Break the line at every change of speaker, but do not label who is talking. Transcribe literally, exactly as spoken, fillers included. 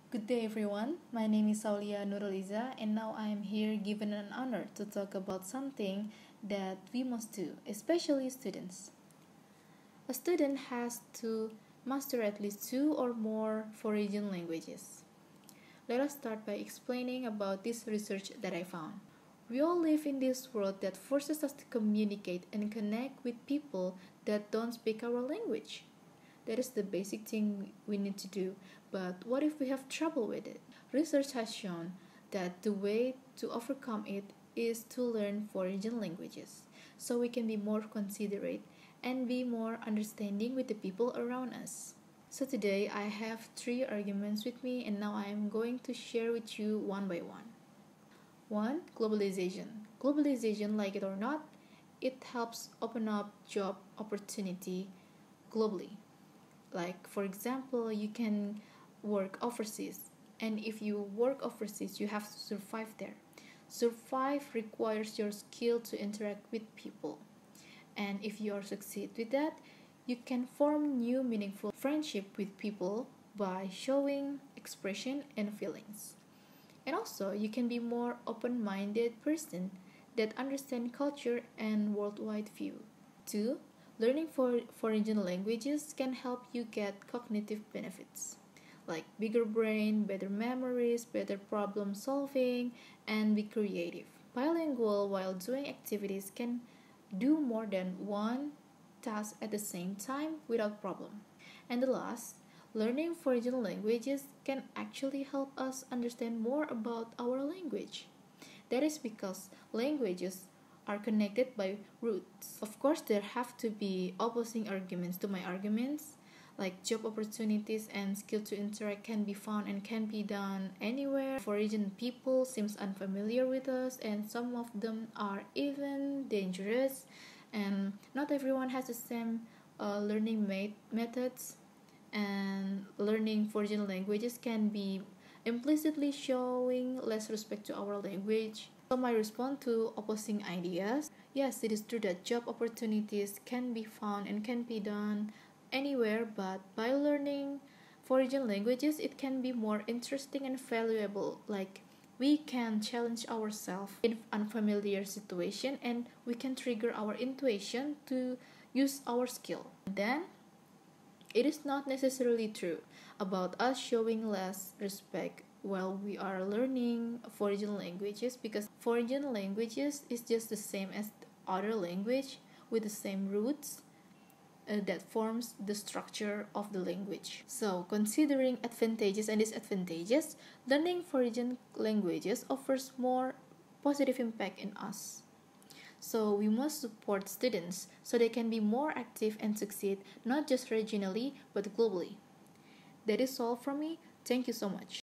Good day everyone, my name is Aulia Nurul Izzah and now I am here given an honor to talk about something that we must do, especially students. A student has to master at least two or more foreign languages. Let us start by explaining about this research that I found. We all live in this world that forces us to communicate and connect with people that don't speak our language. That is the basic thing we need to do. But what if we have trouble with it? Research has shown that the way to overcome it is to learn foreign languages so we can be more considerate and be more understanding with the people around us. So today I have three arguments with me and now I am going to share with you one by one. One, globalization. Globalization, like it or not, it helps open up job opportunity globally. Like for example, you can work overseas, and if you work overseas you have to survive there. Survive requires your skill to interact with people, and if you are succeed with that, you can form new meaningful friendship with people by showing expression and feelings. And also you can be more open-minded person that understand culture and worldwide view. Two, learning for foreign languages can help you get cognitive benefits like bigger brain, better memories, better problem solving, and be creative. Bilingual while doing activities can do more than one task at the same time without problem. And the last, learning foreign languages can actually help us understand more about our language. That is because languages are connected by roots. Of course, there have to be opposing arguments to my arguments, like job opportunities and skill to interact can be found and can be done anywhere. Foreign people seems unfamiliar with us, and some of them are even dangerous. And not everyone has the same uh, learning met- methods. And learning foreign languages can be implicitly showing less respect to our language. So my response to opposing ideas, yes, it is true that job opportunities can be found and can be done anywhere, but by learning foreign languages, it can be more interesting and valuable. Like we can challenge ourselves in unfamiliar situation and we can trigger our intuition to use our skill. Then it is not necessarily true about us showing less respect while we are learning foreign languages, because foreign languages is just the same as other language with the same roots uh, that forms the structure of the language. So considering advantages and disadvantages, learning foreign languages offers more positive impact in us. So we must support students so they can be more active and succeed not just regionally but globally. That is all from me. Thank you so much.